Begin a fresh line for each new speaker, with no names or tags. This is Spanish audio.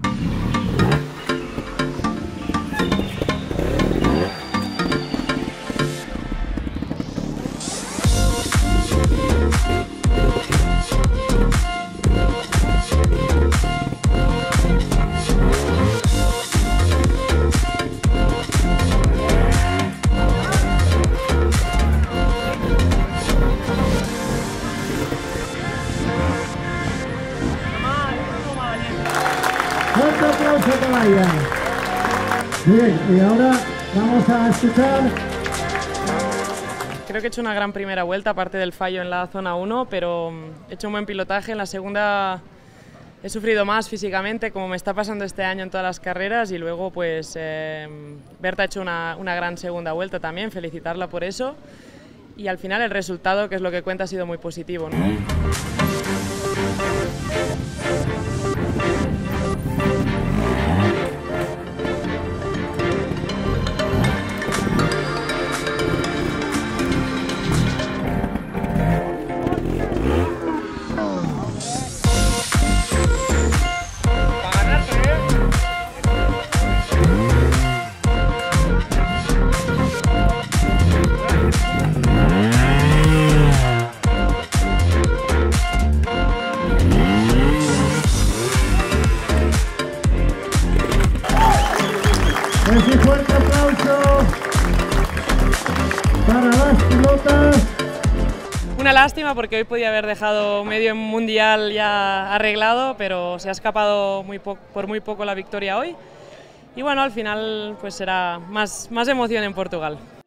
Fuerte aplauso para ella. Bien, y ahora vamos a escuchar.
Creo que he hecho una gran primera vuelta, aparte del fallo en la zona 1, pero he hecho un buen pilotaje. En la segunda he sufrido más físicamente, como me está pasando este año en todas las carreras, y luego pues Berta ha hecho una gran segunda vuelta también, felicitarla por eso, y al final el resultado, que es lo que cuenta, ha sido muy positivo, ¿no?
Un fuerte aplauso para las pilotas.
Una lástima, porque hoy podía haber dejado medio mundial ya arreglado, pero se ha escapado por muy poco la victoria hoy. Y bueno, al final pues será más emoción en Portugal.